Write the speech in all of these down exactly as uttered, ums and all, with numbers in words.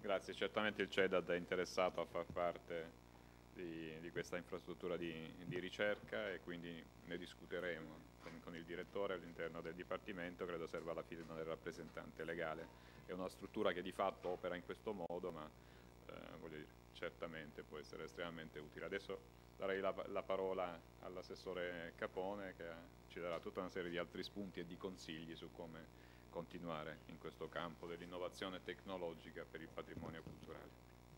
Grazie, certamente il CEDAD è interessato a far parte di, di questa infrastruttura di, di ricerca e quindi ne discuteremo con, con il direttore all'interno del Dipartimento. Credo serva la firma del rappresentante legale. È una struttura che di fatto opera in questo modo, ma eh, voglio dire, certamente può essere estremamente utile. Adesso darei la, la parola all'assessore Capone, che ci darà tutta una serie di altri spunti e di consigli su come continuare in questo campo dell'innovazione tecnologica per il patrimonio culturale.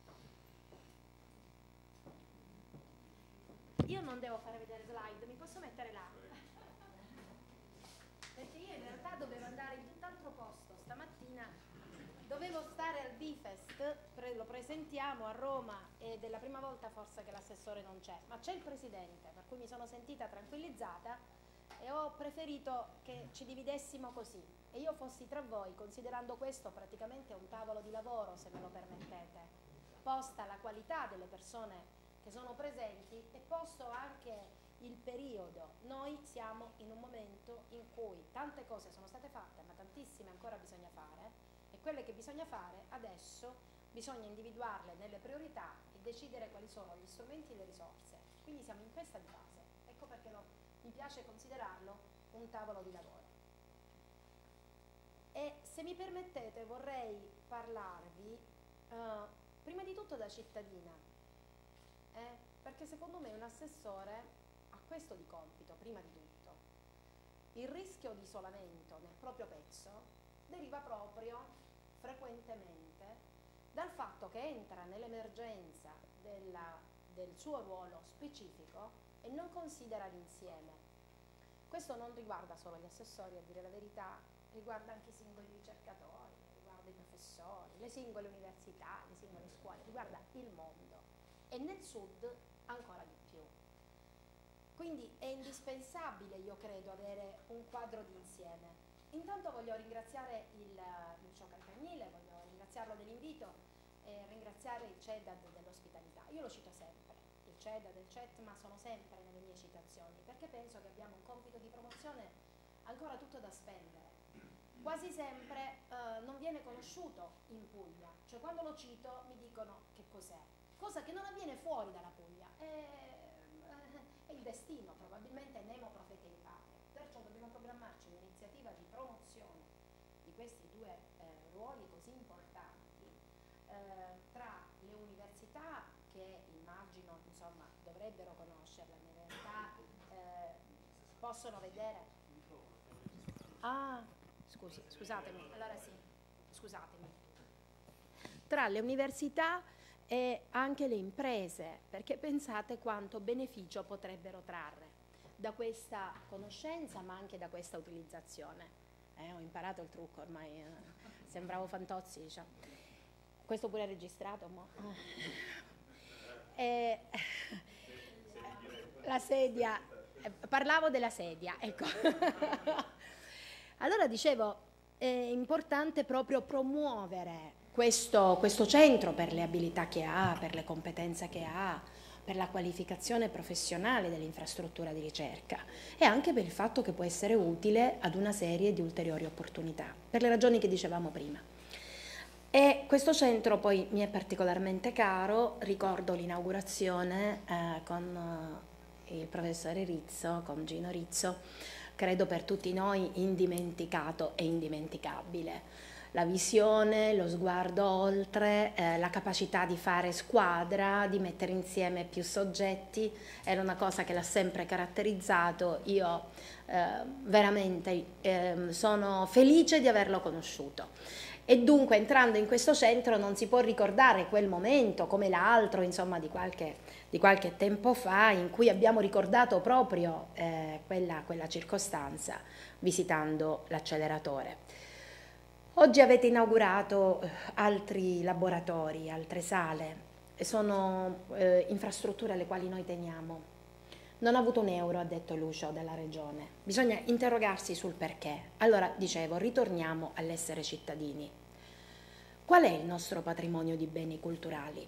Io non devo fare vedere slide, mi posso mettere là? Perché io in realtà dovevo andare in tutt'altro posto stamattina, dovevo stare al Bifest, pre lo presentiamo a Roma ed è la prima volta forse che l'assessore non c'è, ma c'è il presidente, per cui mi sono sentita tranquillizzata e ho preferito che ci dividessimo così e io fossi tra voi, considerando questo praticamente un tavolo di lavoro, se me lo permettete, posta la qualità delle persone che sono presenti e posto anche il periodo. Noi siamo in un momento in cui tante cose sono state fatte, ma tantissime ancora bisogna fare, e quelle che bisogna fare adesso bisogna individuarle nelle priorità e decidere quali sono gli strumenti e le risorse. Quindi siamo in questa fase, ecco perché lo, mi piace considerarlo un tavolo di lavoro. E se mi permettete vorrei parlarvi eh, prima di tutto da cittadina, eh, perché secondo me un assessore ha questo di compito, prima di tutto. Il rischio di isolamento nel proprio pezzo deriva proprio frequentemente dal fatto che entra nell'emergenza del suo ruolo specifico e non considera l'insieme. Questo non riguarda solo gli assessori, a dire la verità, riguarda anche i singoli ricercatori, riguarda i professori, le singole università, le singole scuole, riguarda il mondo e nel sud ancora di più. Quindi è indispensabile, io credo, avere un quadro d'insieme. Intanto voglio ringraziare il, il Cio Calcagnile, voglio ringraziarlo dell'invito e ringraziare il CEDAD dell'ospitalità. Io lo cito sempre, il CEDAD e il C E T, ma sono sempre nelle mie citazioni, perché penso che abbiamo un compito di promozione ancora tutto da spendere. Quasi sempre eh, non viene conosciuto in Puglia, cioè quando lo cito mi dicono che cos'è, cosa che non avviene fuori dalla Puglia, è, è il destino, probabilmente nemo profete in patria, perciò dobbiamo programmarci un'iniziativa di promozione di questi due eh, ruoli così importanti eh, tra le università, che immagino insomma dovrebbero conoscerla, in realtà eh, possono vedere. Ah, scusi, scusatemi, allora sì, scusatemi. Tra le università e anche le imprese, perché pensate quanto beneficio potrebbero trarre da questa conoscenza, ma anche da questa utilizzazione. Eh, ho imparato il trucco ormai, eh, sembravo Fantozzi, diciamo. Questo pure è registrato, mo. Eh, la sedia, eh, parlavo della sedia, ecco. Allora dicevo, è importante proprio promuovere questo, questo centro per le abilità che ha, per le competenze che ha, per la qualificazione professionale dell'infrastruttura di ricerca e anche per il fatto che può essere utile ad una serie di ulteriori opportunità, per le ragioni che dicevamo prima. E questo centro poi mi è particolarmente caro, ricordo l'inaugurazione eh, con eh, il professore Rizzo, con Gino Rizzo, credo per tutti noi indimenticato e indimenticabile. La visione, lo sguardo oltre, eh, la capacità di fare squadra, di mettere insieme più soggetti, era una cosa che l'ha sempre caratterizzato. Io eh, veramente eh, sono felice di averlo conosciuto. E dunque entrando in questo centro non si può ricordare quel momento come l'altro, insomma, di qualche, di qualche tempo fa, in cui abbiamo ricordato proprio eh, quella, quella circostanza visitando l'acceleratore. Oggi avete inaugurato altri laboratori, altre sale, sono eh, infrastrutture alle quali noi teniamo. Non ha avuto un euro, ha detto Lucio, dalla Regione. Bisogna interrogarsi sul perché. Allora, dicevo, ritorniamo all'essere cittadini. Qual è il nostro patrimonio di beni culturali?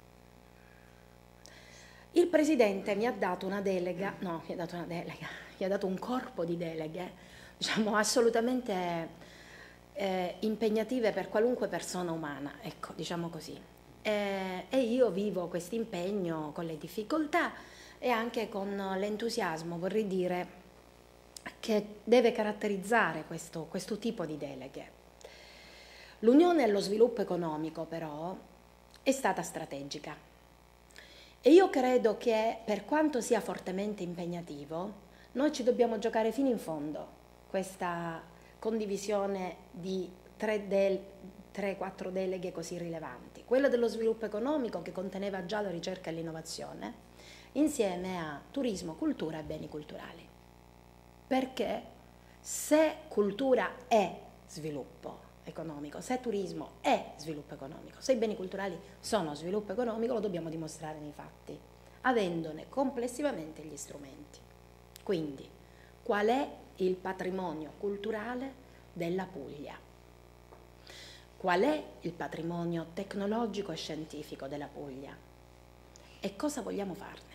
Il Presidente mi ha dato una delega, no, mi ha dato una delega, mi ha dato un corpo di deleghe, diciamo, assolutamente eh, impegnative per qualunque persona umana, ecco, diciamo così. Eh, e io vivo questo impegno con le difficoltà e anche con l'entusiasmo, vorrei dire, che deve caratterizzare questo, questo tipo di deleghe. L'Unione allo sviluppo economico, però, è stata strategica. E io credo che, per quanto sia fortemente impegnativo, noi ci dobbiamo giocare fino in fondo questa condivisione di tre quattro deleghe così rilevanti. Quella dello sviluppo economico, che conteneva già la ricerca e l'innovazione, insieme a turismo, cultura e beni culturali. Perché se cultura è sviluppo economico, se turismo è sviluppo economico, se i beni culturali sono sviluppo economico, lo dobbiamo dimostrare nei fatti, avendone complessivamente gli strumenti. Quindi, qual è il patrimonio culturale della Puglia? Qual è il patrimonio tecnologico e scientifico della Puglia? E cosa vogliamo farne?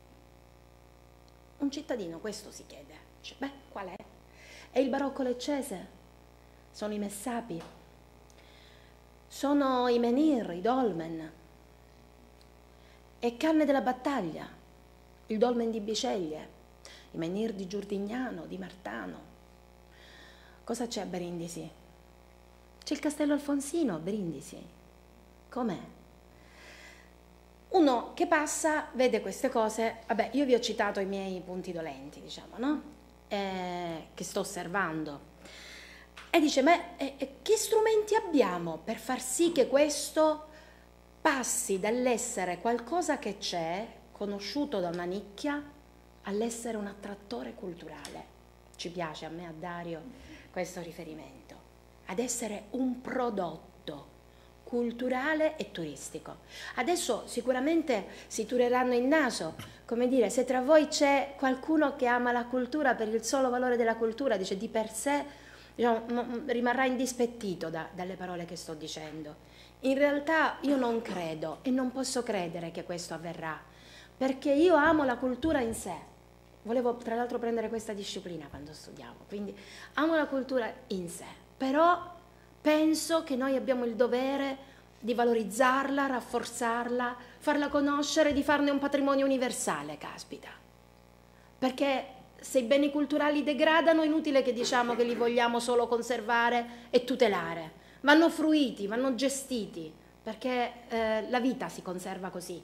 Un cittadino questo si chiede. Dice, beh, qual è? È il barocco leccese? Sono i messapi? Sono i menhir, i dolmen? È Canne della Battaglia? Il dolmen di Biceglie? I menhir di Giurdignano, di Martano? Cosa c'è a Brindisi? C'è il castello Alfonsino a Brindisi. Com'è? Uno che passa vede queste cose, vabbè, io vi ho citato i miei punti dolenti, diciamo, no? Eh, che sto osservando. E dice, ma eh, eh, che strumenti abbiamo per far sì che questo passi dall'essere qualcosa che c'è, conosciuto da una nicchia, all'essere un attrattore culturale? Ci piace a me, a Dario, questo riferimento. Ad essere un prodotto culturale e turistico. Adesso sicuramente si tureranno il naso, come dire, se tra voi c'è qualcuno che ama la cultura per il solo valore della cultura, dice di per sé, diciamo, rimarrà indispettito da, dalle parole che sto dicendo. In realtà io non credo e non posso credere che questo avverrà, perché io amo la cultura in sé. Volevo tra l'altro prendere questa disciplina quando studiavo, quindi amo la cultura in sé, però penso che noi abbiamo il dovere di valorizzarla, rafforzarla, farla conoscere, di farne un patrimonio universale, caspita. Perché se i beni culturali degradano è inutile che diciamo che li vogliamo solo conservare e tutelare. Vanno fruiti, vanno gestiti, perché eh, la vita si conserva così.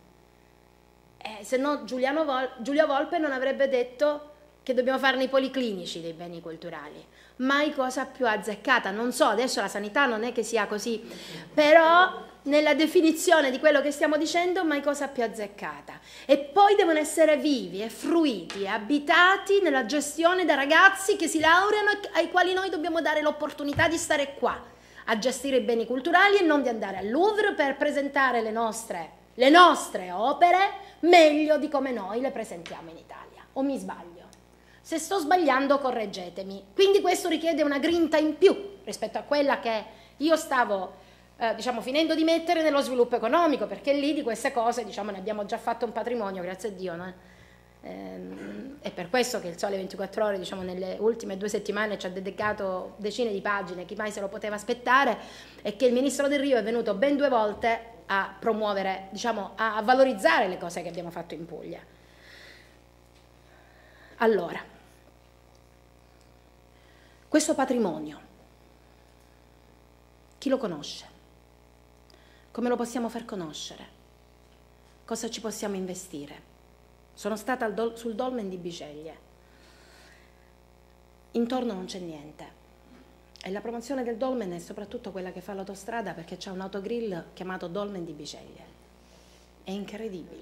Eh, se no Giuliano Vol- Giulio Volpe non avrebbe detto che dobbiamo farne i policlinici dei beni culturali. Mai cosa più azzeccata. Non so, adesso la sanità non è che sia così, però nella definizione di quello che stiamo dicendo, mai cosa più azzeccata. E poi devono essere vivi e fruiti e abitati nella gestione da ragazzi che si laureano e ai quali noi dobbiamo dare l'opportunità di stare qua a gestire i beni culturali e non di andare al Louvre per presentare le nostre, le nostre opere meglio di come noi le presentiamo in Italia. O mi sbaglio? Se sto sbagliando, correggetemi. Quindi questo richiede una grinta in più rispetto a quella che io stavo, eh, diciamo, finendo di mettere nello sviluppo economico, perché lì di queste cose, diciamo, ne abbiamo già fatto un patrimonio, grazie a Dio, no? Ehm, è per questo che il Sole ventiquattro Ore, diciamo, nelle ultime due settimane ci ha dedicato decine di pagine, chi mai se lo poteva aspettare, e che il Ministro Del Rio è venuto ben due volte a promuovere, diciamo, a valorizzare le cose che abbiamo fatto in Puglia. Allora, questo patrimonio, chi lo conosce? Come lo possiamo far conoscere? Cosa ci possiamo investire? Sono stata al dol- sul dolmen di Biceglie. Intorno non c'è niente. E la promozione del dolmen è soprattutto quella che fa l'autostrada, perché c'è un autogrill chiamato Dolmen di Biceglie. È incredibile.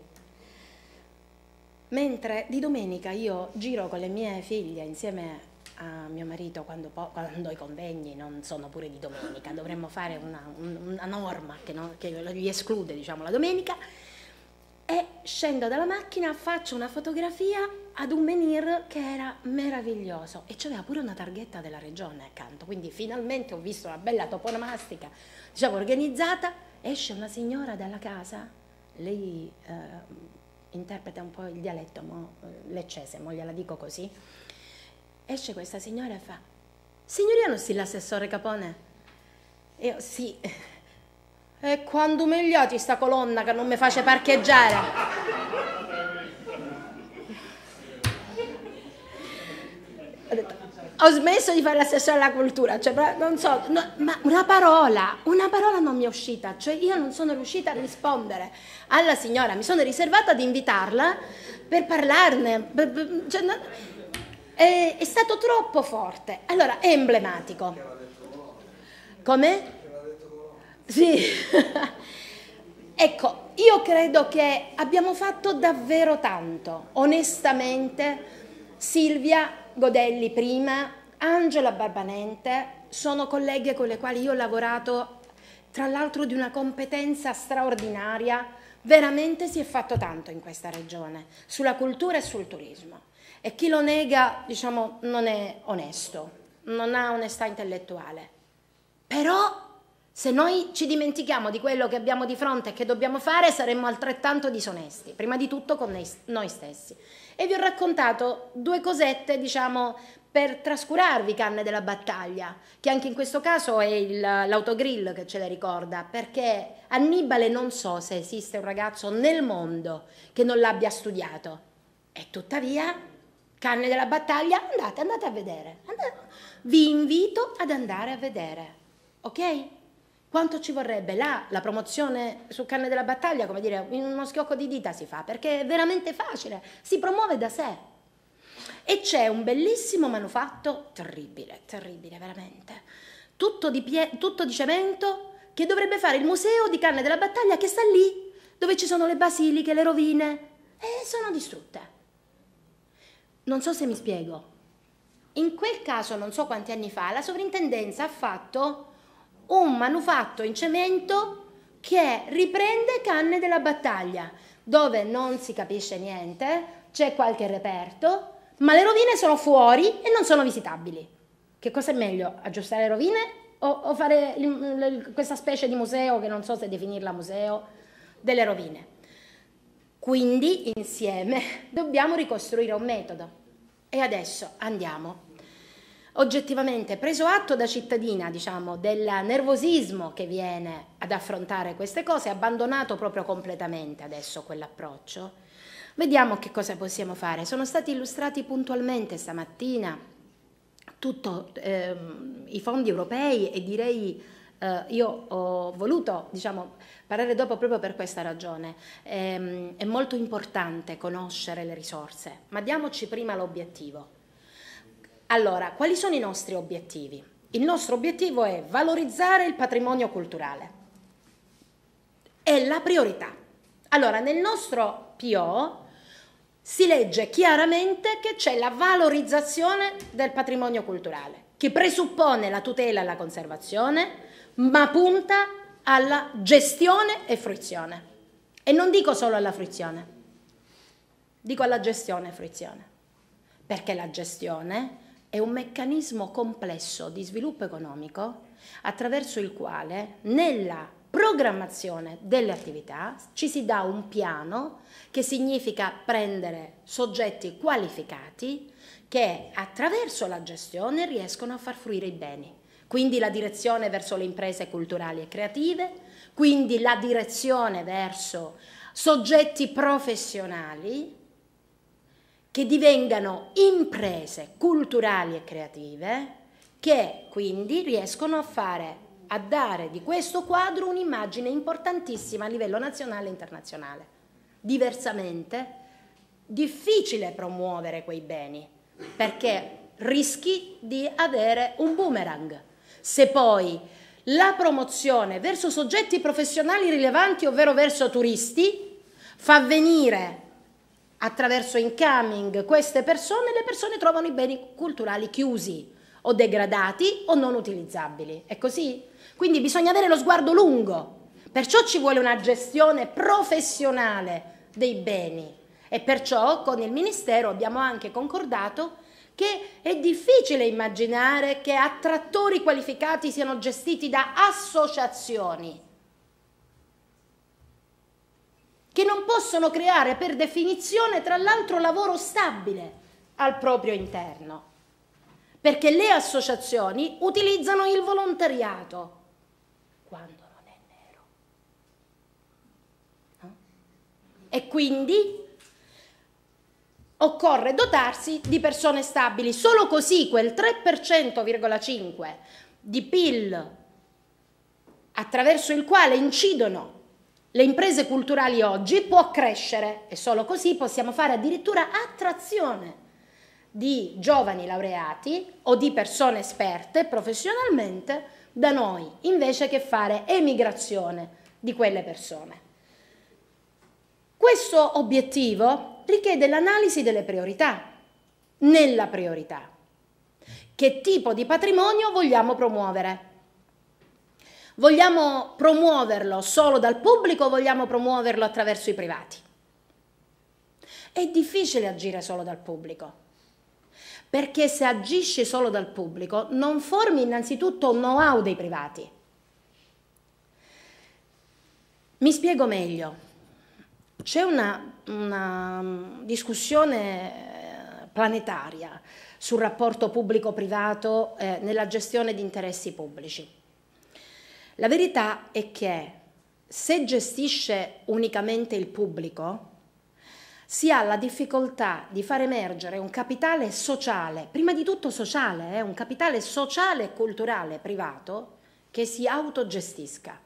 Mentre di domenica io giro con le mie figlie insieme a mio marito quando, quando i convegni non sono pure di domenica, dovremmo fare una, una norma che, no, che gli esclude, diciamo, la domenica, e scendo dalla macchina, faccio una fotografia ad un menhir che era meraviglioso e c'aveva pure una targhetta della regione accanto, quindi finalmente ho visto una bella toponomastica, diciamo, organizzata. Esce una signora dalla casa, lei eh, interpreta un po' il dialetto mo, leccese, mo gliela dico così. Esce questa signora e fa: Signoria non si l'assessore Capone? Io sì. E quando umiliati sta colonna che non mi face parcheggiare. Ho detto, ho smesso di fare l'assessore alla cultura, cioè non so, no, ma una parola, una parola non mi è uscita, cioè io non sono riuscita a rispondere alla signora, mi sono riservata di invitarla per parlarne, cioè, no, è, è stato troppo forte, allora è emblematico. Come? Sì. Ecco, io credo che abbiamo fatto davvero tanto, onestamente. Silvia Godelli prima, Angela Barbanente, sono colleghe con le quali io ho lavorato, tra l'altro di una competenza straordinaria, veramente si è fatto tanto in questa regione, sulla cultura e sul turismo. E chi lo nega, diciamo, non è onesto, non ha onestà intellettuale. Però se noi ci dimentichiamo di quello che abbiamo di fronte e che dobbiamo fare, saremmo altrettanto disonesti, prima di tutto con noi stessi. E vi ho raccontato due cosette, diciamo, per trascurarvi Canne della Battaglia, che anche in questo caso è l'autogrill che ce le ricorda, perché Annibale non so se esiste un ragazzo nel mondo che non l'abbia studiato. E tuttavia, Canne della Battaglia, andate, andate a vedere. Andate. Vi invito ad andare a vedere, ok? Quanto ci vorrebbe? Là la promozione su Canne della Battaglia, come dire, in uno schiocco di dita si fa, perché è veramente facile, si promuove da sé. E c'è un bellissimo manufatto, terribile, terribile veramente, tutto di, tutto di cemento, che dovrebbe fare il museo di Canne della Battaglia, che sta lì, dove ci sono le basiliche, le rovine, e sono distrutte. Non so se mi spiego. In quel caso, non so quanti anni fa, la sovrintendenza ha fatto un manufatto in cemento che riprende Canne della Battaglia, dove non si capisce niente, c'è qualche reperto, ma le rovine sono fuori e non sono visitabili. Che cosa è meglio? Aggiustare le rovine o, o fare il, il, questa specie di museo, che non so se definirla museo, delle rovine? Quindi insieme dobbiamo ricostruire un metodo. E adesso andiamo. Oggettivamente, preso atto da cittadina, diciamo, del nervosismo che viene ad affrontare queste cose, abbandonato proprio completamente adesso quell'approccio, vediamo che cosa possiamo fare. Sono stati illustrati puntualmente stamattina tutti ehm, i fondi europei e direi, eh, io ho voluto, diciamo, parlare dopo proprio per questa ragione. Ehm, è molto importante conoscere le risorse, ma diamoci prima l'obiettivo. Allora, quali sono i nostri obiettivi? Il nostro obiettivo è valorizzare il patrimonio culturale. È la priorità. Allora, nel nostro P O si legge chiaramente che c'è la valorizzazione del patrimonio culturale, che presuppone la tutela e la conservazione, ma punta alla gestione e fruizione. E non dico solo alla fruizione, dico alla gestione e fruizione, perché la gestione è un meccanismo complesso di sviluppo economico attraverso il quale nella programmazione delle attività ci si dà un piano, che significa prendere soggetti qualificati che attraverso la gestione riescono a far fruire i beni. Quindi la direzione verso le imprese culturali e creative, quindi la direzione verso soggetti professionali che divengano imprese culturali e creative, che quindi riescono a fare, a dare di questo quadro un'immagine importantissima a livello nazionale e internazionale. Diversamente, difficile promuovere quei beni, perché rischi di avere un boomerang. Se poi la promozione verso soggetti professionali rilevanti, ovvero verso turisti, fa venire attraverso incoming queste persone, le persone trovano i beni culturali chiusi o degradati o non utilizzabili. È così? Quindi bisogna avere lo sguardo lungo, perciò ci vuole una gestione professionale dei beni e perciò con il Ministero abbiamo anche concordato che è difficile immaginare che attrattori qualificati siano gestiti da associazioni che non possono creare per definizione, tra l'altro, lavoro stabile al proprio interno. perché le associazioni utilizzano il volontariato quando non è nero. No? E quindi occorre dotarsi di persone stabili, solo così quel tre per cento virgola cinque di P I L attraverso il quale incidono le imprese culturali oggi può crescere, e solo così possiamo fare addirittura attrazione di giovani laureati o di persone esperte professionalmente da noi, invece che fare emigrazione di quelle persone. Questo obiettivo richiede l'analisi delle priorità. Nella priorità, che tipo di patrimonio vogliamo promuovere? Vogliamo promuoverlo solo dal pubblico o vogliamo promuoverlo attraverso i privati? È difficile agire solo dal pubblico, perché se agisci solo dal pubblico non formi innanzitutto un know-how dei privati. Mi spiego meglio. C'è una, una discussione planetaria sul rapporto pubblico-privato eh, nella gestione di interessi pubblici. La verità è che se gestisce unicamente il pubblico, si ha la difficoltà di far emergere un capitale sociale, prima di tutto sociale, eh, un capitale sociale e culturale privato che si autogestisca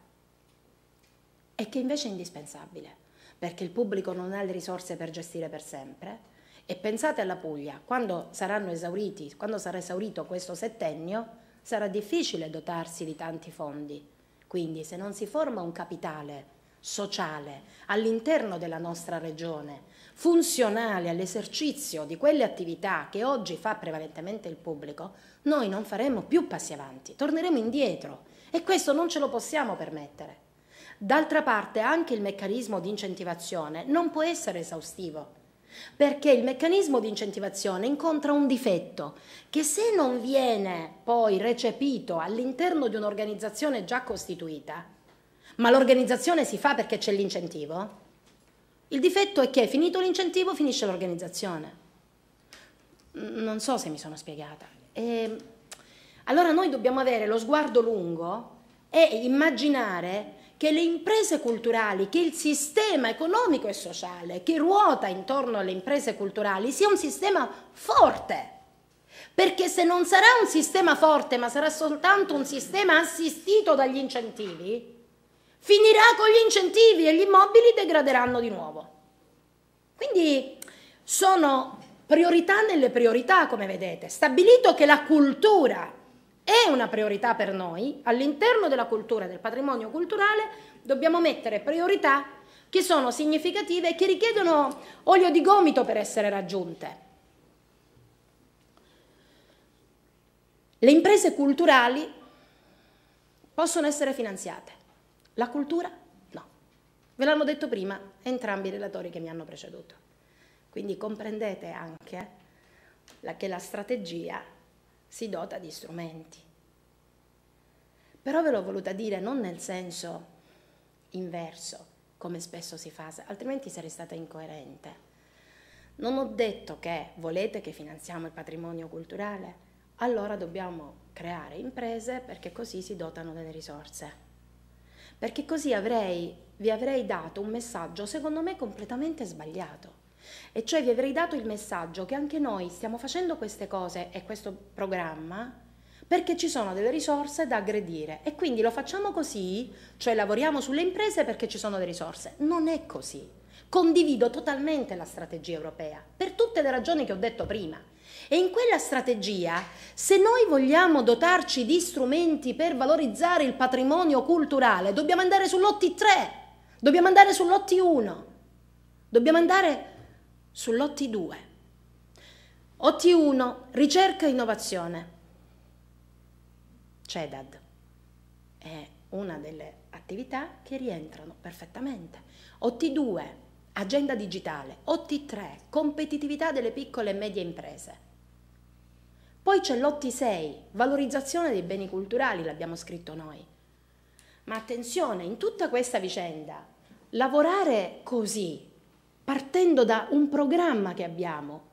e che invece è indispensabile, perché il pubblico non ha le risorse per gestire per sempre. E pensate alla Puglia, quando saranno esauriti, quando sarà esaurito questo settennio, sarà difficile dotarsi di tanti fondi. Quindi se non si forma un capitale sociale all'interno della nostra regione, funzionale all'esercizio di quelle attività che oggi fa prevalentemente il pubblico, noi non faremo più passi avanti, torneremo indietro e questo non ce lo possiamo permettere. D'altra parte anche il meccanismo di incentivazione non può essere esaustivo, perché il meccanismo di incentivazione incontra un difetto che se non viene poi recepito all'interno di un'organizzazione già costituita, ma l'organizzazione si fa perché c'è l'incentivo, il difetto è che finito l'incentivo finisce l'organizzazione. Non so se mi sono spiegata. E allora noi dobbiamo avere lo sguardo lungo e immaginare che le imprese culturali, che il sistema economico e sociale che ruota intorno alle imprese culturali sia un sistema forte. Perché se non sarà un sistema forte, ma sarà soltanto un sistema assistito dagli incentivi, finirà con gli incentivi e gli immobili degraderanno di nuovo. Quindi sono priorità nelle priorità, come vedete. Stabilito che la cultura è una priorità per noi, all'interno della cultura e del patrimonio culturale dobbiamo mettere priorità che sono significative e che richiedono olio di gomito per essere raggiunte. Le imprese culturali possono essere finanziate, la cultura no. Ve l'hanno detto prima entrambi i relatori che mi hanno preceduto. Quindi comprendete anche la, che la strategia si dota di strumenti. Però ve l'ho voluta dire non nel senso inverso, come spesso si fa, altrimenti sarei stata incoerente. Non ho detto che volete che finanziamo il patrimonio culturale, allora dobbiamo creare imprese perché così si dotano delle risorse. Perché così avrei, vi avrei dato un messaggio secondo me completamente sbagliato. E cioè vi avrei dato il messaggio che anche noi stiamo facendo queste cose e questo programma perché ci sono delle risorse da aggredire e quindi lo facciamo così, cioè lavoriamo sulle imprese perché ci sono delle risorse. Non è così. Condivido totalmente la strategia europea per tutte le ragioni che ho detto prima. E in quella strategia, se noi vogliamo dotarci di strumenti per valorizzare il patrimonio culturale, dobbiamo andare sull'O T tre, dobbiamo andare sull'O T uno, dobbiamo andare sull'O T due. O T uno, ricerca e innovazione. C E D A D è una delle attività che rientrano perfettamente. O T due, agenda digitale. O T tre, competitività delle piccole e medie imprese. Poi c'è l'O T sei, valorizzazione dei beni culturali, l'abbiamo scritto noi. Ma attenzione, in tutta questa vicenda, lavorare così, partendo da un programma che abbiamo,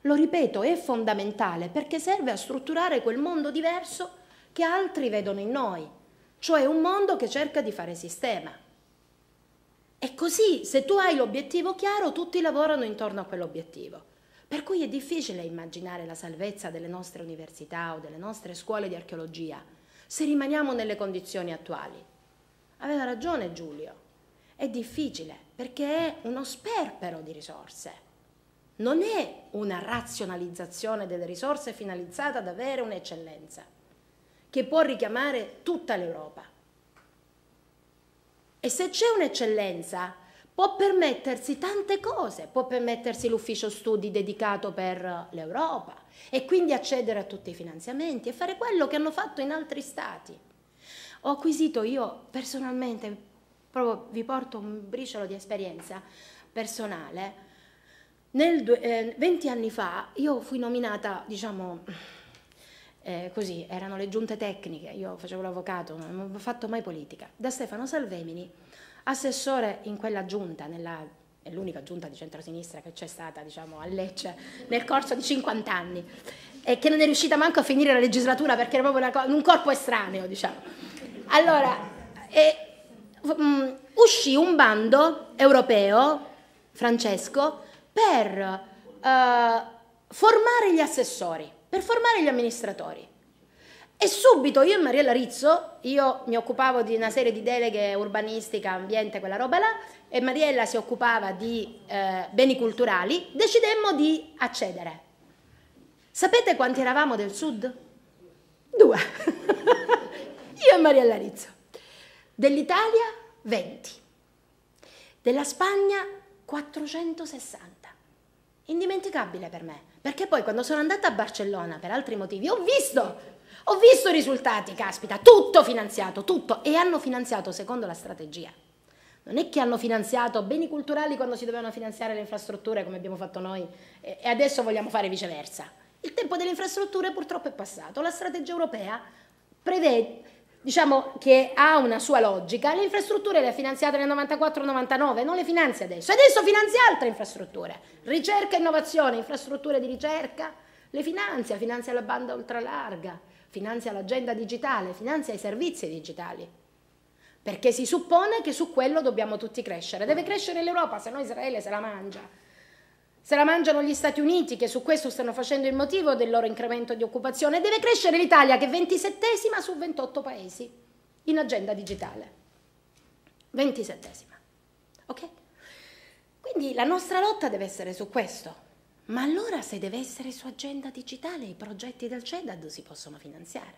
lo ripeto, è fondamentale perché serve a strutturare quel mondo diverso che altri vedono in noi, cioè un mondo che cerca di fare sistema. E così, se tu hai l'obiettivo chiaro, tutti lavorano intorno a quell'obiettivo. Per cui è difficile immaginare la salvezza delle nostre università o delle nostre scuole di archeologia se rimaniamo nelle condizioni attuali. Aveva ragione Giulio, è difficile perché è uno sperpero di risorse. Non è una razionalizzazione delle risorse finalizzata ad avere un'eccellenza che può richiamare tutta l'Europa. E se c'è un'eccellenza può permettersi tante cose, può permettersi l'ufficio studi dedicato per l'Europa e quindi accedere a tutti i finanziamenti e fare quello che hanno fatto in altri stati. Ho acquisito io personalmente, proprio vi porto un briciolo di esperienza personale, nel eh, venti anni fa io fui nominata, diciamo, eh, così, erano le giunte tecniche, io facevo l'avvocato, non ho fatto mai politica, da Stefano Salvemini, assessore in quella giunta, nella, è l'unica giunta di centrosinistra che c'è stata, diciamo, a Lecce nel corso di cinquanta anni e che non è riuscita manco a finire la legislatura perché era proprio una, un corpo estraneo, diciamo. Allora, eh, um, uscì un bando europeo, Francesco, per uh, formare gli assessori, per formare gli amministratori. E subito io e Mariella Rizzo, io mi occupavo di una serie di deleghe urbanistica, ambiente, quella roba là, e Mariella si occupava di eh, beni culturali, decidemmo di accedere. Sapete quanti eravamo del sud? Due. Io e Mariella Rizzo. Dell'Italia venti. Della Spagna quattrocentosessanta. Indimenticabile per me, perché poi quando sono andata a Barcellona per altri motivi ho visto... Ho visto i risultati, caspita, tutto finanziato, tutto, e hanno finanziato secondo la strategia. Non è che hanno finanziato beni culturali quando si dovevano finanziare le infrastrutture come abbiamo fatto noi e adesso vogliamo fare viceversa. Il tempo delle infrastrutture purtroppo è passato, la strategia europea prevede, diciamo, che ha una sua logica, le infrastrutture le ha finanziate nel novantaquattro novantanove, non le finanzia adesso, adesso finanzia altre infrastrutture, ricerca e innovazione, infrastrutture di ricerca, le finanzia, finanzia la banda ultralarga, finanzia l'agenda digitale, finanzia i servizi digitali, perché si suppone che su quello dobbiamo tutti crescere. Deve crescere l'Europa, se no Israele se la mangia. Se la mangiano gli Stati Uniti, che su questo stanno facendo il motivo del loro incremento di occupazione. Deve crescere l'Italia, che è ventisettesima su ventotto paesi in agenda digitale. ventisettesima. Ok? Quindi la nostra lotta deve essere su questo. Ma allora se deve essere su agenda digitale i progetti del C E D A D si possono finanziare.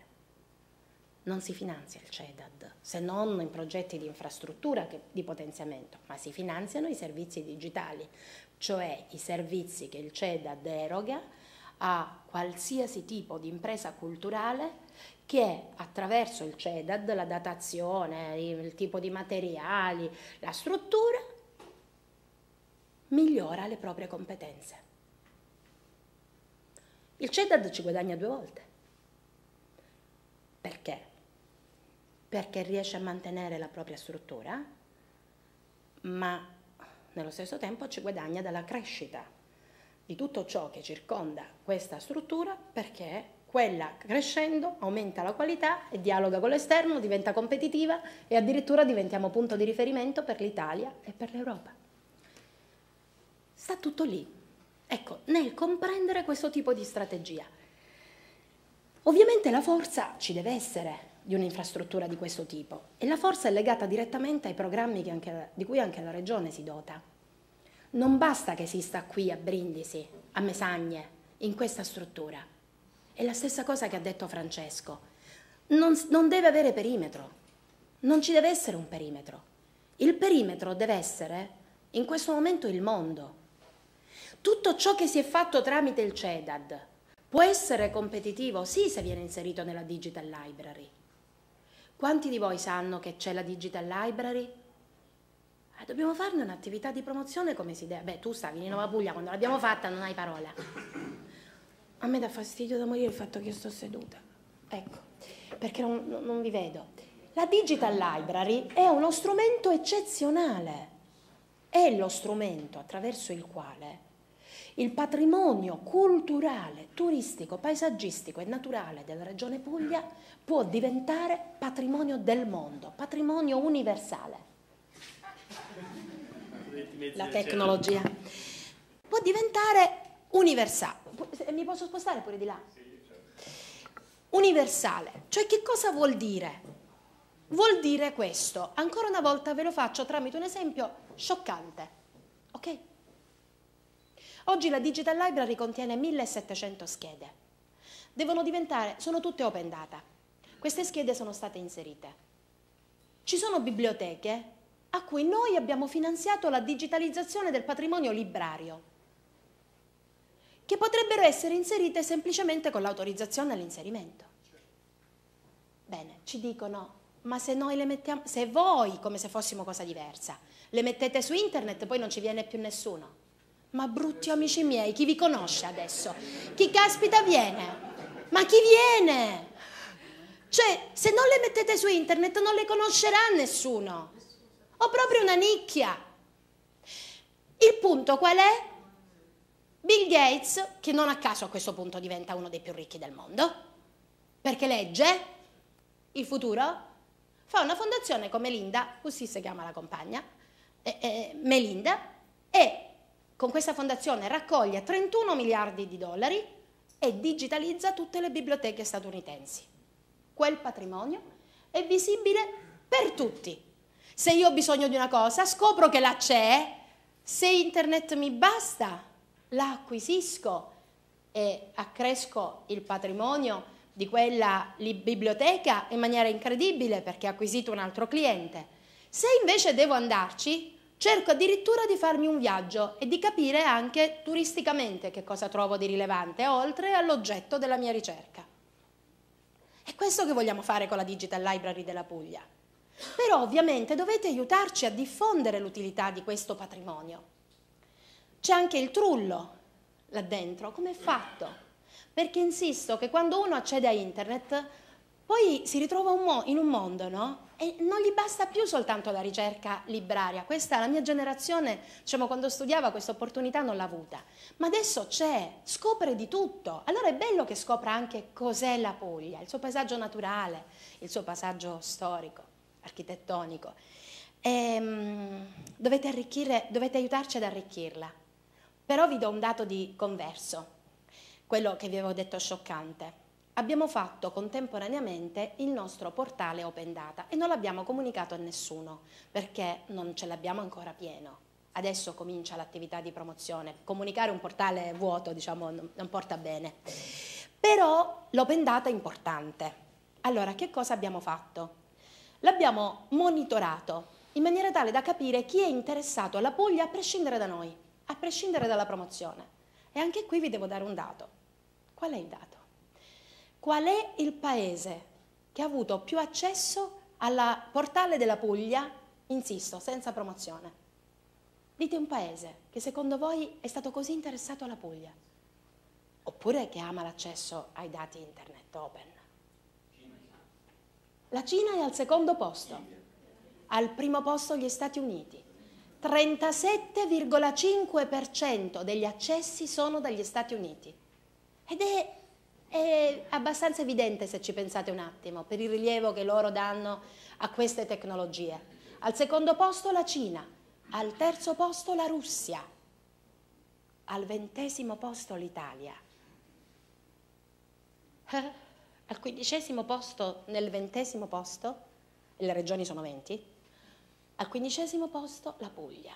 Non si finanzia il C E D A D se non in progetti di infrastruttura che, di potenziamento, ma si finanziano i servizi digitali, cioè i servizi che il C E D A D eroga a qualsiasi tipo di impresa culturale che attraverso il C E D A D, la datazione, il tipo di materiali, la struttura, migliora le proprie competenze. Il C E D A D ci guadagna due volte. Perché? Perché riesce a mantenere la propria struttura, ma nello stesso tempo ci guadagna dalla crescita di tutto ciò che circonda questa struttura, perché quella crescendo aumenta la qualità e dialoga con l'esterno, diventa competitiva e addirittura diventiamo punto di riferimento per l'Italia e per l'Europa. Sta tutto lì. Ecco, nel comprendere questo tipo di strategia. Ovviamente la forza ci deve essere di un'infrastruttura di questo tipo e la forza è legata direttamente ai programmi che anche, di cui anche la Regione si dota. Non basta che esista qui a Brindisi, a Mesagne, in questa struttura. È la stessa cosa che ha detto Francesco. Non, non deve avere perimetro, non ci deve essere un perimetro. Il perimetro deve essere, in questo momento, il mondo. Tutto ciò che si è fatto tramite il C E D A D può essere competitivo, sì, se viene inserito nella Digital Library. Quanti di voi sanno che c'è la Digital Library? Eh, dobbiamo farne un'attività di promozione come si deve. Beh, tu stavi in Nuova Puglia, quando l'abbiamo fatta non hai parola. A me dà fastidio da morire il fatto che io sto seduta. Ecco, perché non, non vi vedo. La Digital Library è uno strumento eccezionale. È lo strumento attraverso il quale Il patrimonio culturale, turistico, paesaggistico e naturale della Regione Puglia può diventare patrimonio del mondo, patrimonio universale. La tecnologia può diventare universale. Mi posso spostare pure di là? Universale. Cioè, che cosa vuol dire? Vuol dire questo. Ancora una volta ve lo faccio tramite un esempio scioccante. Ok? Oggi la Digital Library contiene millesettecento schede. Devono diventare, sono tutte open data. Queste schede sono state inserite. Ci sono biblioteche a cui noi abbiamo finanziato la digitalizzazione del patrimonio librario, che potrebbero essere inserite semplicemente con l'autorizzazione all'inserimento. Bene, ci dicono, ma se noi le mettiamo, se voi, come se fossimo cosa diversa, le mettete su internet, poi non ci viene più nessuno. Ma brutti amici miei, chi vi conosce adesso? Chi caspita viene? Ma chi viene? Cioè, se non le mettete su internet non le conoscerà nessuno. O proprio una nicchia. Il punto qual è? Bill Gates, che non a caso a questo punto diventa uno dei più ricchi del mondo, perché legge il futuro, fa una fondazione come Melinda, così si chiama la compagna, eh, eh, Melinda, e con questa fondazione raccoglie trentuno miliardi di dollari e digitalizza tutte le biblioteche statunitensi. Quel patrimonio è visibile per tutti. Se io ho bisogno di una cosa, scopro che là c'è, se internet mi basta, la acquisisco e accresco il patrimonio di quella biblioteca in maniera incredibile perché ho acquisito un altro cliente. Se invece devo andarci, cerco addirittura di farmi un viaggio e di capire anche turisticamente che cosa trovo di rilevante, oltre all'oggetto della mia ricerca. È questo che vogliamo fare con la Digital Library della Puglia. Però ovviamente dovete aiutarci a diffondere l'utilità di questo patrimonio. C'è anche il trullo là dentro, come è fatto? Perché insisto che quando uno accede a internet poi si ritrova un mo- in un mondo, no? E non gli basta più soltanto la ricerca libraria. Questa, la mia generazione, diciamo, quando studiava questa opportunità non l'ha avuta. Ma adesso c'è, scopre di tutto. Allora è bello che scopra anche cos'è la Puglia, il suo paesaggio naturale, il suo paesaggio storico, architettonico. E, um, dovete arricchire, dovete aiutarci ad arricchirla. Però vi do un dato di converso, quello che vi avevo detto scioccante. Abbiamo fatto contemporaneamente il nostro portale Open Data e non l'abbiamo comunicato a nessuno perché non ce l'abbiamo ancora pieno. Adesso comincia l'attività di promozione. Comunicare un portale vuoto, diciamo, non, non porta bene. Però l'Open Data è importante. Allora, che cosa abbiamo fatto? L'abbiamo monitorato in maniera tale da capire chi è interessato alla Puglia a prescindere da noi, a prescindere dalla promozione. E anche qui vi devo dare un dato. Qual è il dato? Qual è il paese che ha avuto più accesso al portale della Puglia, insisto, senza promozione? Dite un paese che secondo voi è stato così interessato alla Puglia, oppure che ama l'accesso ai dati internet open. La Cina è al secondo posto, al primo posto gli Stati Uniti. trentasette virgola cinque per cento degli accessi sono dagli Stati Uniti. Ed è È abbastanza evidente se ci pensate un attimo, per il rilievo che loro danno a queste tecnologie. Al secondo posto la Cina, al terzo posto la Russia, al ventesimo posto l'Italia, eh, al quindicesimo posto, nel ventesimo posto, le regioni sono venti, al quindicesimo posto la Puglia.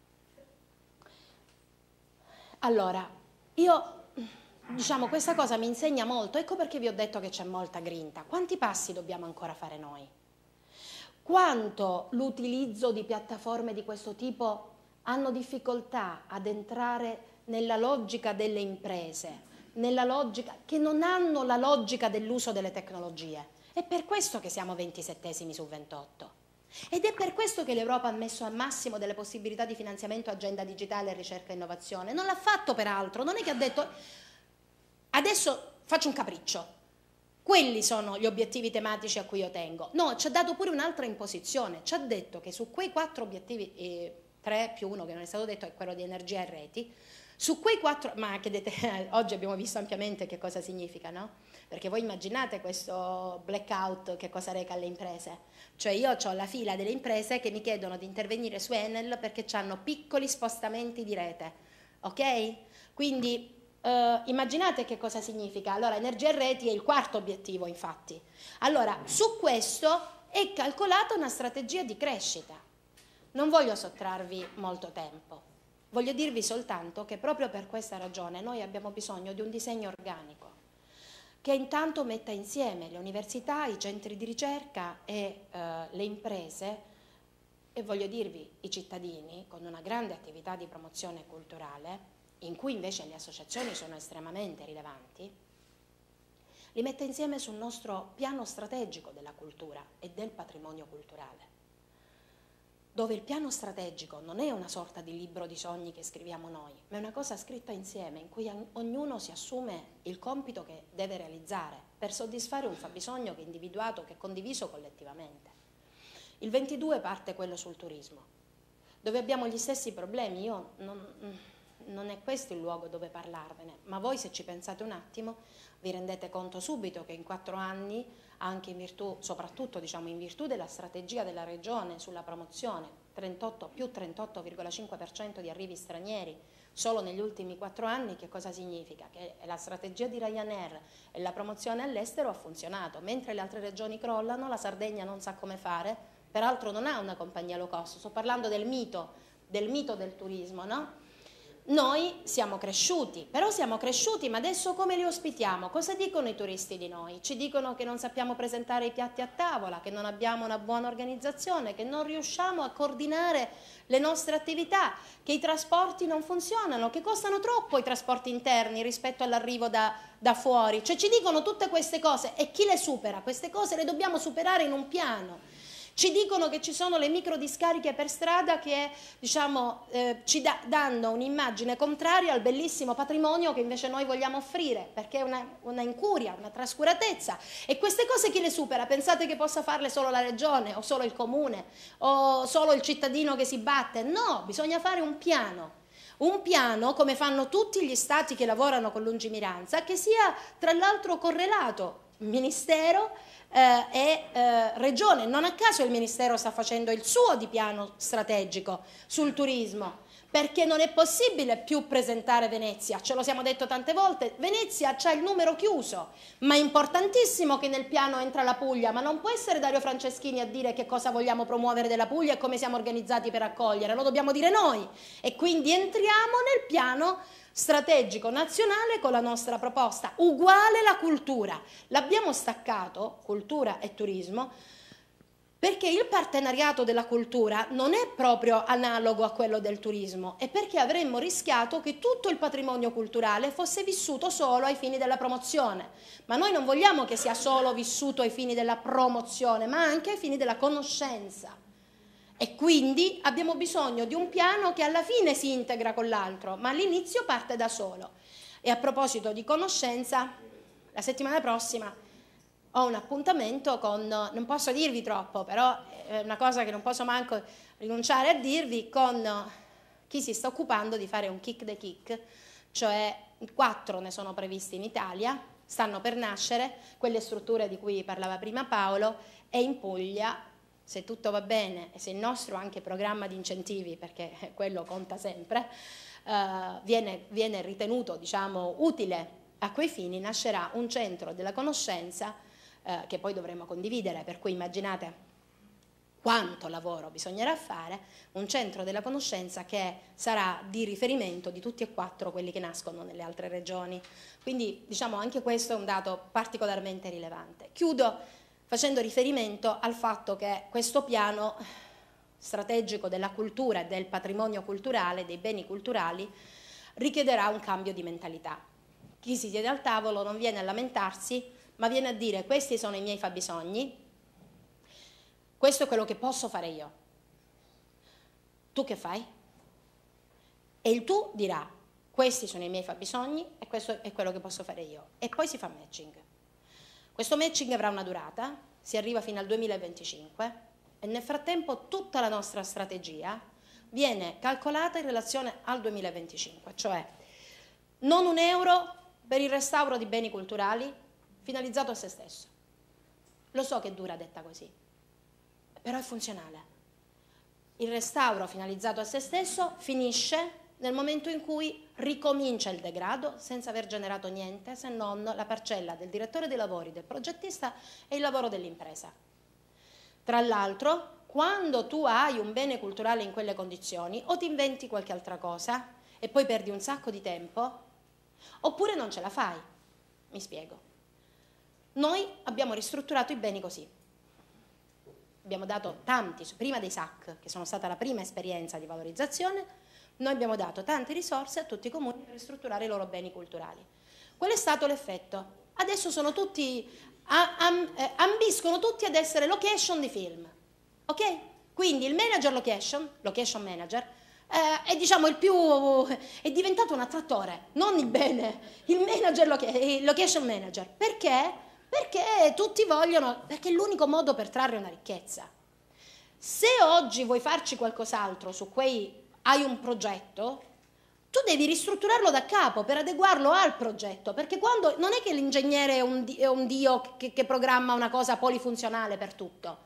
Allora, io... Diciamo, questa cosa mi insegna molto, ecco perché vi ho detto che c'è molta grinta. Quanti passi dobbiamo ancora fare noi? Quanto l'utilizzo di piattaforme di questo tipo hanno difficoltà ad entrare nella logica delle imprese, nella logica, che non hanno la logica dell'uso delle tecnologie. È per questo che siamo ventisettesimi su ventotto. Ed è per questo che l'Europa ha messo al massimo delle possibilità di finanziamento agenda digitale, ricerca e innovazione. Non l'ha fatto peraltro, non è che ha detto... Adesso faccio un capriccio, quelli sono gli obiettivi tematici a cui io tengo. No, ci ha dato pure un'altra imposizione, ci ha detto che su quei quattro obiettivi, eh, tre più uno che non è stato detto è quello di energia e reti, Su quei quattro, ma che dete, oggi abbiamo visto ampiamente che cosa significa, no? Perché voi immaginate questo blackout che cosa reca alle imprese? Cioè io ho la fila delle imprese che mi chiedono di intervenire su Enel perché hanno piccoli spostamenti di rete, ok? Quindi eh, immaginate che cosa significa. Allora energia e reti è il quarto obiettivo, infatti. Allora su questo è calcolata una strategia di crescita. Non voglio sottrarvi molto tempo, voglio dirvi soltanto che proprio per questa ragione noi abbiamo bisogno di un disegno organico che intanto metta insieme le università, i centri di ricerca e eh, le imprese e voglio dirvi i cittadini con una grande attività di promozione culturale, in cui invece le associazioni sono estremamente rilevanti, li metta insieme sul nostro piano strategico della cultura e del patrimonio culturale, dove il piano strategico non è una sorta di libro di sogni che scriviamo noi, ma è una cosa scritta insieme in cui ognuno si assume il compito che deve realizzare per soddisfare un fabbisogno che è individuato, che è condiviso collettivamente. Il ventidue parte quello sul turismo, dove abbiamo gli stessi problemi. Io non, non è questo il luogo dove parlarvene, ma voi se ci pensate un attimo vi rendete conto subito che in quattro anni, anche in virtù, soprattutto diciamo in virtù della strategia della Regione sulla promozione, trentotto, più trentotto virgola cinque per cento di arrivi stranieri solo negli ultimi quattro anni, che cosa significa? Che la strategia di Ryanair e la promozione all'estero ha funzionato, mentre le altre regioni crollano, la Sardegna non sa come fare, peraltro non ha una compagnia low cost, sto parlando del mito, del mito del turismo, no? Noi siamo cresciuti, però siamo cresciuti, ma adesso come li ospitiamo? Cosa dicono i turisti di noi? Ci dicono che non sappiamo presentare i piatti a tavola, che non abbiamo una buona organizzazione, che non riusciamo a coordinare le nostre attività, che i trasporti non funzionano, che costano troppo i trasporti interni rispetto all'arrivo da, da fuori. Cioè ci dicono tutte queste cose e chi le supera? Queste cose le dobbiamo superare in un piano. Ci dicono che ci sono le microdiscariche per strada che diciamo, eh, ci da, danno un'immagine contraria al bellissimo patrimonio che invece noi vogliamo offrire, perché è una, una incuria, una trascuratezza. E queste cose chi le supera? Pensate che possa farle solo la Regione o solo il Comune o solo il cittadino che si batte? No, bisogna fare un piano. Un piano, come fanno tutti gli stati che lavorano con lungimiranza, che sia tra l'altro correlato Ministero eh, e eh, Regione. Non a caso il Ministero sta facendo il suo di piano strategico sul turismo, perché non è possibile più presentare Venezia, ce lo siamo detto tante volte, Venezia c'ha il numero chiuso, ma è importantissimo che nel piano entra la Puglia, ma non può essere Dario Franceschini a dire che cosa vogliamo promuovere della Puglia e come siamo organizzati per accogliere, lo dobbiamo dire noi e quindi entriamo nel piano strategico nazionale con la nostra proposta, uguale la cultura. L'abbiamo staccato, cultura e turismo, perché il partenariato della cultura non è proprio analogo a quello del turismo e perché avremmo rischiato che tutto il patrimonio culturale fosse vissuto solo ai fini della promozione. Ma noi non vogliamo che sia solo vissuto ai fini della promozione, ma anche ai fini della conoscenza. E quindi abbiamo bisogno di un piano che alla fine si integra con l'altro, ma all'inizio parte da solo. E a proposito di conoscenza, la settimana prossima ho un appuntamento con, non posso dirvi troppo, però è una cosa che non posso manco rinunciare a dirvi, con chi si sta occupando di fare un kick the kick, cioè quattro ne sono previsti in Italia, stanno per nascere, quelle strutture di cui parlava prima Paolo, e in Puglia, se tutto va bene e se il nostro anche programma di incentivi, perché quello conta sempre, eh, viene, viene ritenuto diciamo, utile a quei fini, nascerà un centro della conoscenza eh, che poi dovremo condividere, per cui immaginate quanto lavoro bisognerà fare, un centro della conoscenza che sarà di riferimento di tutti e quattro quelli che nascono nelle altre regioni. Quindi diciamo anche questo è un dato particolarmente rilevante. Chiudo facendo riferimento al fatto che questo piano strategico della cultura e del patrimonio culturale, dei beni culturali, richiederà un cambio di mentalità. Chi si siede al tavolo non viene a lamentarsi, ma viene a dire: questi sono i miei fabbisogni, questo è quello che posso fare io. Tu che fai? E il tu dirà: questi sono i miei fabbisogni e questo è quello che posso fare io. E poi si fa matching. Questo matching avrà una durata, si arriva fino al duemilaventicinque e nel frattempo tutta la nostra strategia viene calcolata in relazione al duemilaventicinque, cioè non un euro per il restauro di beni culturali finalizzato a se stesso. Lo so che è dura detta così, però è funzionale. Il restauro finalizzato a se stesso finisce nel momento in cui ricomincia il degrado senza aver generato niente se non la parcella del direttore dei lavori, del progettista e il lavoro dell'impresa. Tra l'altro, quando tu hai un bene culturale in quelle condizioni, o ti inventi qualche altra cosa e poi perdi un sacco di tempo, oppure non ce la fai. Mi spiego. Noi abbiamo ristrutturato i beni così. Abbiamo dato tanti, prima dei S A C, che sono stata la prima esperienza di valorizzazione, noi abbiamo dato tante risorse a tutti i comuni per ristrutturare i loro beni culturali. Qual è stato l'effetto? Adesso sono tutti, am, eh, ambiscono tutti ad essere location di film, ok? Quindi il manager location, location manager, eh, è diciamo il più, è diventato un attrattore, non il bene, il manager, loca, il location manager. Perché? Perché tutti vogliono, perché è l'unico modo per trarre una ricchezza. Se oggi vuoi farci qualcos'altro su quei, hai un progetto, tu devi ristrutturarlo da capo per adeguarlo al progetto, perché quando, non è che l'ingegnere è un, è un dio che, che programma una cosa polifunzionale per tutto,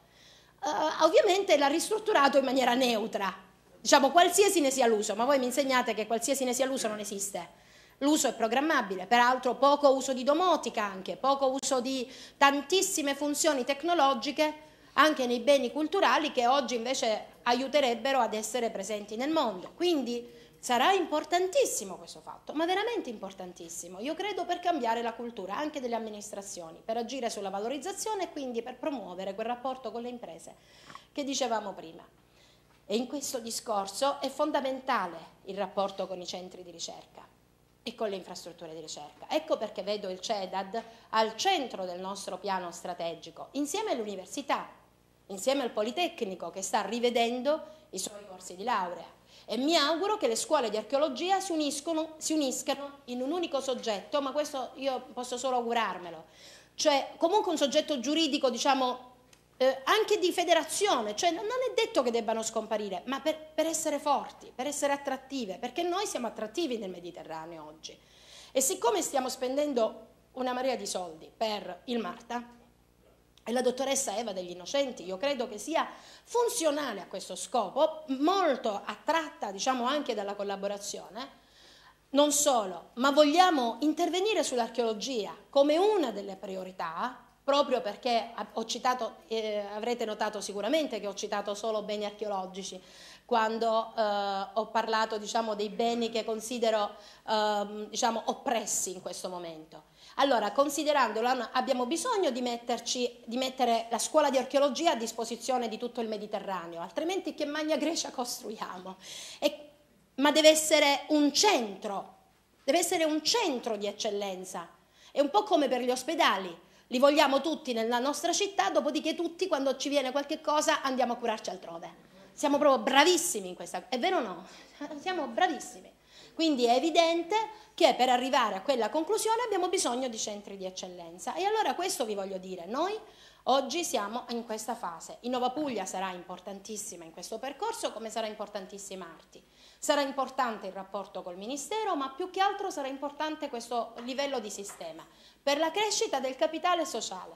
uh, ovviamente l'ha ristrutturato in maniera neutra, diciamo qualsiasi ne sia l'uso, ma voi mi insegnate che qualsiasi ne sia l'uso non esiste. L'uso è programmabile, peraltro poco uso di domotica anche, poco uso di tantissime funzioni tecnologiche anche nei beni culturali che oggi invece aiuterebbero ad essere presenti nel mondo. Quindi sarà importantissimo questo fatto, ma veramente importantissimo, io credo, per cambiare la cultura anche delle amministrazioni, per agire sulla valorizzazione e quindi per promuovere quel rapporto con le imprese che dicevamo prima. E in questo discorso è fondamentale il rapporto con i centri di ricerca e con le infrastrutture di ricerca. Ecco perché vedo il CEDAD al centro del nostro piano strategico, insieme all'università, insieme al Politecnico che sta rivedendo i suoi corsi di laurea. E mi auguro che le scuole di archeologia si, uniscono, si uniscano in un unico soggetto, ma questo io posso solo augurarmelo, cioè comunque un soggetto giuridico, diciamo, eh, anche di federazione, cioè non è detto che debbano scomparire, ma per, per essere forti, per essere attrattive, perché noi siamo attrattivi nel Mediterraneo oggi. E siccome stiamo spendendo una marea di soldi per il Marta, e la dottoressa Eva degli Innocenti, io credo che sia funzionale a questo scopo, molto attratta, diciamo, anche dalla collaborazione, non solo, ma vogliamo intervenire sull'archeologia come una delle priorità, proprio perché ho citato, eh, avrete notato sicuramente che ho citato solo beni archeologici, quando eh, ho parlato, diciamo, dei beni che considero eh, diciamo, oppressi in questo momento. Allora, considerandolo, abbiamo bisogno di, metterci, di mettere la scuola di archeologia a disposizione di tutto il Mediterraneo, altrimenti che Magna Grecia costruiamo? E, ma deve essere un centro, deve essere un centro di eccellenza. È un po' come per gli ospedali, li vogliamo tutti nella nostra città, dopodiché tutti, quando ci viene qualche cosa, andiamo a curarci altrove. Siamo proprio bravissimi in questa, è vero o no? Siamo bravissimi. Quindi è evidente che per arrivare a quella conclusione abbiamo bisogno di centri di eccellenza. E allora questo vi voglio dire, noi oggi siamo in questa fase. Innova Puglia sarà importantissima in questo percorso, come sarà importantissima Arti. Sarà importante il rapporto col Ministero, ma più che altro sarà importante questo livello di sistema per la crescita del capitale sociale.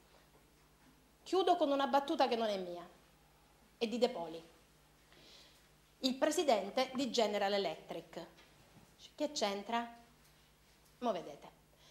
Chiudo con una battuta che non è mia, è di De Poli, il presidente di General Electric. Che c'entra? Mo vedete.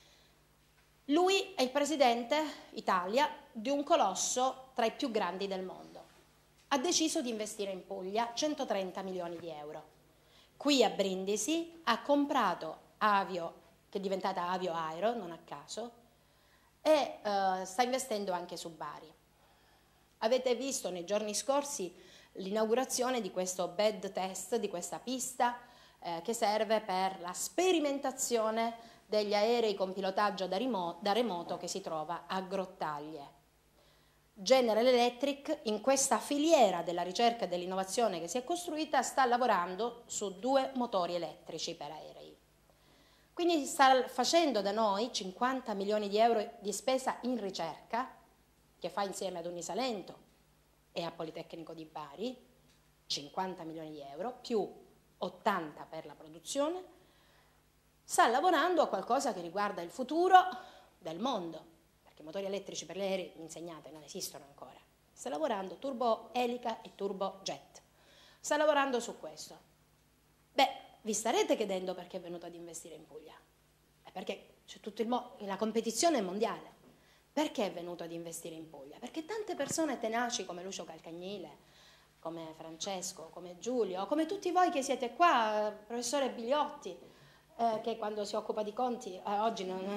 Lui è il presidente, Italia, di un colosso tra i più grandi del mondo. Ha deciso di investire in Puglia centotrenta milioni di euro. Qui a Brindisi ha comprato Avio, che è diventata Avio Aero, non a caso, e uh, sta investendo anche su Bari. Avete visto nei giorni scorsi l'inaugurazione di questo bed test, di questa pista eh, che serve per la sperimentazione degli aerei con pilotaggio da, remo da remoto che si trova a Grottaglie. General Electric, in questa filiera della ricerca e dell'innovazione che si è costruita, sta lavorando su due motori elettrici per aerei. Quindi sta facendo da noi cinquanta milioni di euro di spesa in ricerca, che fa insieme ad Unisalento e a Politecnico di Bari, cinquanta milioni di euro, più ottanta per la produzione, sta lavorando a qualcosa che riguarda il futuro del mondo, perché i motori elettrici per gli aerei, mi insegnate, non esistono ancora. Sta lavorando turbo elica e turbo jet. Sta lavorando su questo. Beh, vi starete chiedendo perché è venuto ad investire in Puglia? È perché c'è tutto il mo- la competizione è mondiale. Perché è venuto ad investire in Puglia? Perché tante persone tenaci come Lucio Calcagnile, come Francesco, come Giulio, come tutti voi che siete qua, professore Bigliotti, eh, che quando si occupa di conti, eh, oggi non...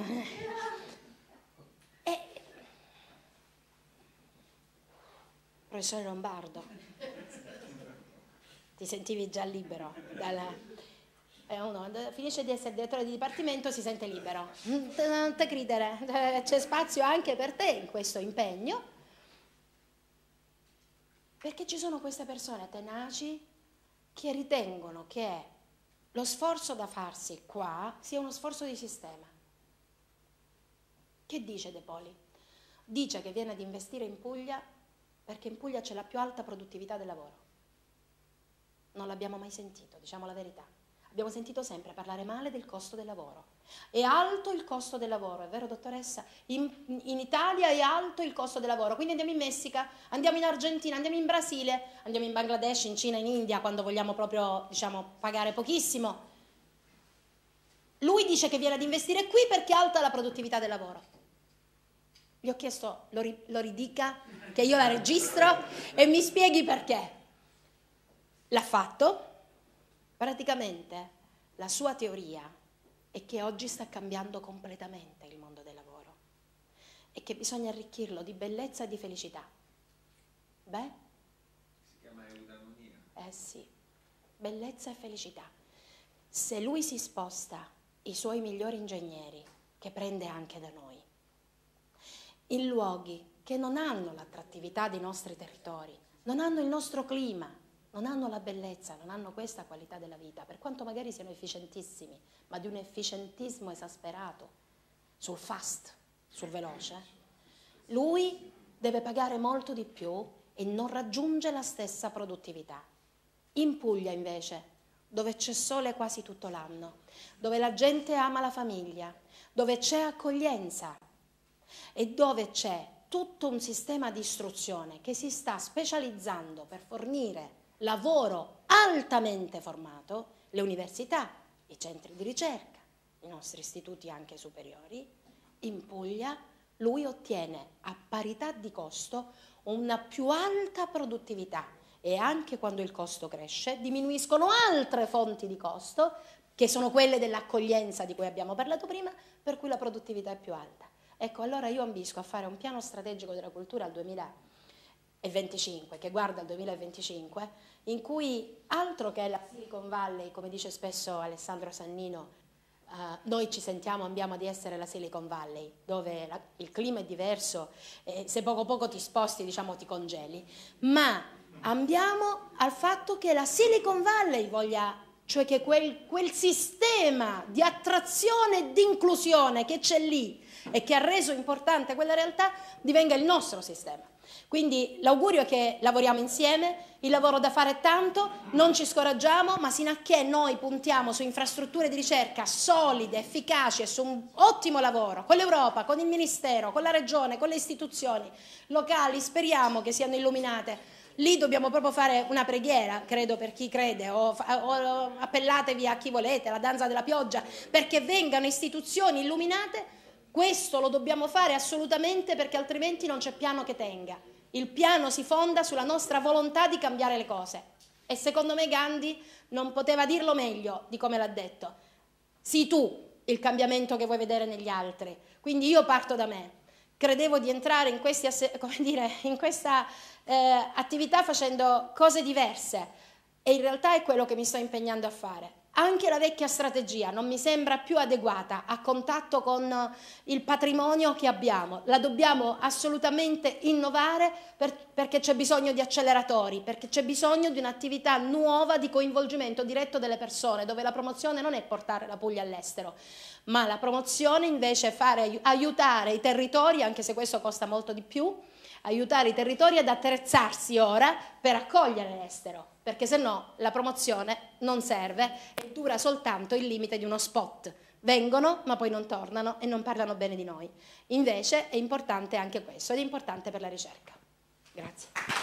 e... Professore Lombardo, ti sentivi già libero dalla... Uno finisce di essere direttore di dipartimento, si sente libero. Non te credere, c'è spazio anche per te in questo impegno, perché ci sono queste persone tenaci che ritengono che lo sforzo da farsi qua sia uno sforzo di sistema. Che dice De Poli? Dice che viene ad investire in Puglia perché in Puglia c'è la più alta produttività del lavoro. Non l'abbiamo mai sentito, diciamo la verità. Abbiamo sentito sempre parlare male del costo del lavoro. È alto il costo del lavoro, è vero dottoressa? In, in Italia è alto il costo del lavoro, quindi andiamo in Messico, andiamo in Argentina, andiamo in Brasile, andiamo in Bangladesh, in Cina, in India, quando vogliamo proprio, diciamo, pagare pochissimo. Lui dice che viene ad investire qui perché è alta la produttività del lavoro. Gli ho chiesto, lo, ri, lo ridica, che io la registro e mi spieghi perché. L'ha fatto. Praticamente la sua teoria è che oggi sta cambiando completamente il mondo del lavoro e che bisogna arricchirlo di bellezza e di felicità. Beh? Si chiama eudaimonia. Eh sì, bellezza e felicità. Se lui si sposta, i suoi migliori ingegneri, che prende anche da noi, in luoghi che non hanno l'attrattività dei nostri territori, non hanno il nostro clima, non hanno la bellezza, non hanno questa qualità della vita, per quanto magari siano efficientissimi, ma di un efficientismo esasperato, sul fast, sul veloce, lui deve pagare molto di più e non raggiunge la stessa produttività. In Puglia invece, dove c'è sole quasi tutto l'anno, dove la gente ama la famiglia, dove c'è accoglienza e dove c'è tutto un sistema di istruzione che si sta specializzando per fornire lavoro altamente formato, le università, i centri di ricerca, i nostri istituti anche superiori, in Puglia lui ottiene a parità di costo una più alta produttività e anche quando il costo cresce diminuiscono altre fonti di costo che sono quelle dell'accoglienza di cui abbiamo parlato prima, per cui la produttività è più alta. Ecco, allora io ambisco a fare un piano strategico della cultura al duemilaventicinque, che guarda al duemilaventicinque, in cui altro che la Silicon Valley, come dice spesso Alessandro Sannino, uh, noi ci sentiamo, ambiamo di essere la Silicon Valley, dove la, il clima è diverso e se poco poco ti sposti, diciamo, ti congeli, ma ambiamo al fatto che la Silicon Valley voglia, cioè che quel, quel sistema di attrazione e di inclusione che c'è lì e che ha reso importante quella realtà divenga il nostro sistema. Quindi l'augurio è che lavoriamo insieme, il lavoro da fare è tanto, non ci scoraggiamo, ma sino a che noi puntiamo su infrastrutture di ricerca solide, efficaci e su un ottimo lavoro con l'Europa, con il Ministero, con la Regione, con le istituzioni locali, speriamo che siano illuminate. Lì dobbiamo proprio fare una preghiera, credo, per chi crede, o, o appellatevi a chi volete, la danza della pioggia, perché vengano istituzioni illuminate. Questo lo dobbiamo fare assolutamente, perché altrimenti non c'è piano che tenga. Il piano si fonda sulla nostra volontà di cambiare le cose. E secondo me Gandhi non poteva dirlo meglio di come l'ha detto. Sii tu il cambiamento che vuoi vedere negli altri. Quindi io parto da me. Credevo di entrare in, questi, come dire, in questa eh, attività facendo cose diverse e in realtà è quello che mi sto impegnando a fare. Anche la vecchia strategia non mi sembra più adeguata a contatto con il patrimonio che abbiamo. La dobbiamo assolutamente innovare per, perché c'è bisogno di acceleratori, perché c'è bisogno di un'attività nuova di coinvolgimento diretto delle persone, dove la promozione non è portare la Puglia all'estero, ma la promozione invece è fare, aiutare i territori, anche se questo costa molto di più, aiutare i territori ad attrezzarsi ora per accogliere l'estero, perché se no la promozione non serve e dura soltanto il limite di uno spot, vengono ma poi non tornano e non parlano bene di noi. Invece è importante anche questo ed è importante per la ricerca. Grazie.